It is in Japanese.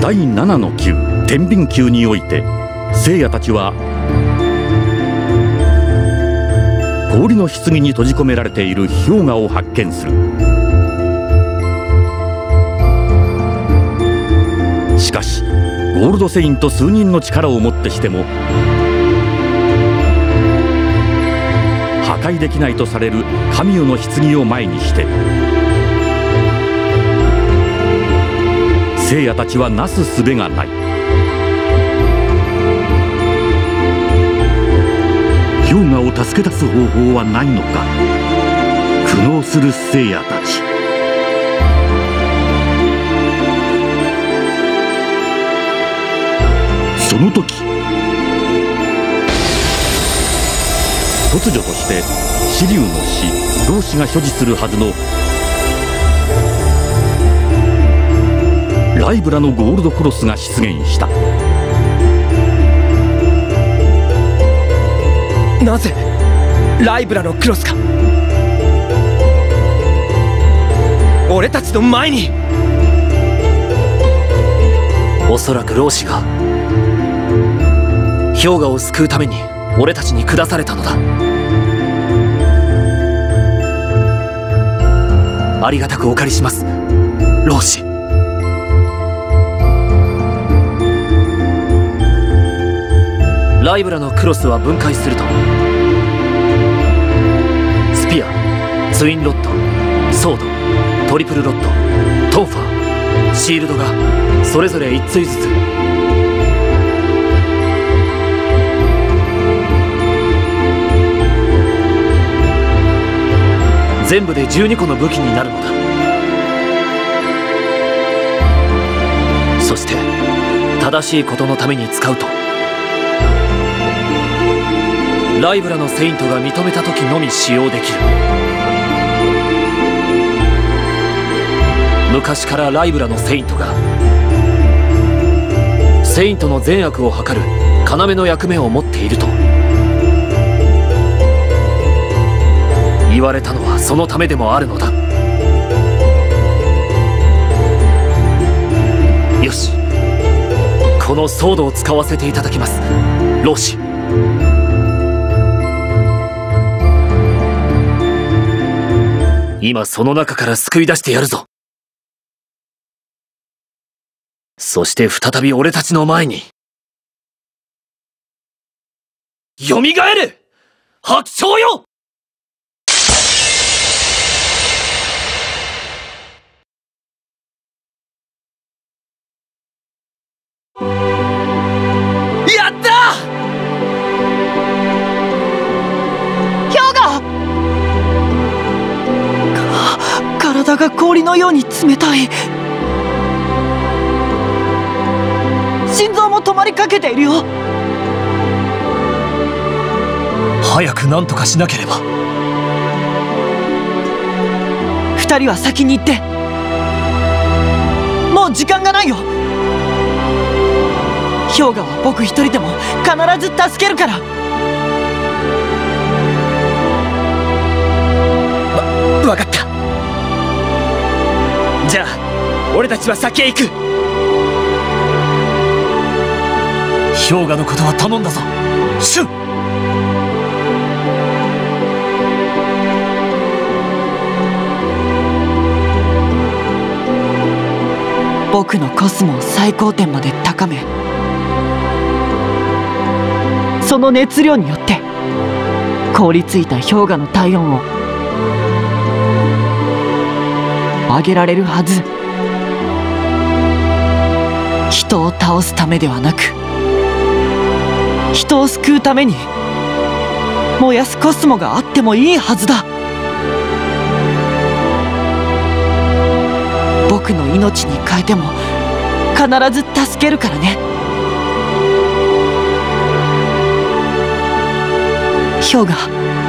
第7の級天秤級において、聖夜たちは氷の棺に閉じ込められている氷河を発見する。しかしゴールドセイント数人の力をもってしても破壊できないとされる神代の棺を前にして、聖夜たちはなすすべがない。氷河を助け出す方法はないのか。苦悩する聖夜たち。その時、突如として紫龍の死老子が所持するはずのライブラのゴールドクロスが出現した。 なぜライブラのクロスが俺たちの前に。おそらく老子が氷河を救うために俺たちに下されたのだ。ありがたくお借りします、老子。ライブラのクロスは分解すると、スピア、ツインロッド、ソード、トリプルロッド、トーファー、シールドがそれぞれ1対ずつ。全部で12個の武器になるのだ。そして正しいことのために使うと、ライブラのセイントが認めた時のみ使用できる。昔からライブラのセイントがセイントの善悪を図る要の役目を持っていると言われたのはそのためでもあるのだ。よし、このソードを使わせていただきます、老子。今その中から救い出してやるぞ。そして再び俺たちの前によみがえる白鳥よ。やった！ 氷河！体が氷のように冷たい。心臓も止まりかけているよ。 早く何とかしなければ。 2人は先に行って。もう時間がないよ。氷河は僕一人でも必ず助けるから。 分かった。じゃあ俺たちは先へ行く。氷河のことは頼んだぞ、シュン。 僕のコスモを最高点まで高め、その熱量によって凍りついた氷河の体温を上げられるはず。人を倒すためではなく、人を救うために燃やすコスモがあってもいいはずだ。僕の命に変えても必ず助けるからね。氷河。